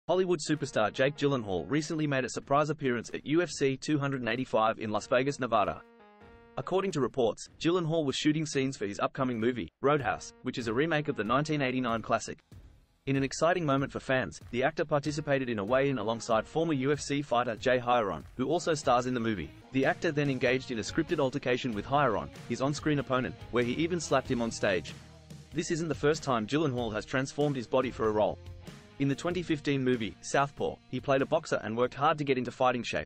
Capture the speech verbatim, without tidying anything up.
Hollywood superstar Jake Gyllenhaal recently made a surprise appearance at U F C two eighty-five in Las Vegas, Nevada. According to reports, Gyllenhaal was shooting scenes for his upcoming movie, Roadhouse, which is a remake of the nineteen eighty-nine classic. In an exciting moment for fans, the actor participated in a weigh-in alongside former U F C fighter Jay Hieron, who also stars in the movie. The actor then engaged in a scripted altercation with Hieron, his on-screen opponent, where he even slapped him on stage. This isn't the first time Gyllenhaal has transformed his body for a role. In the twenty fifteen movie, Southpaw, he played a boxer and worked hard to get into fighting shape.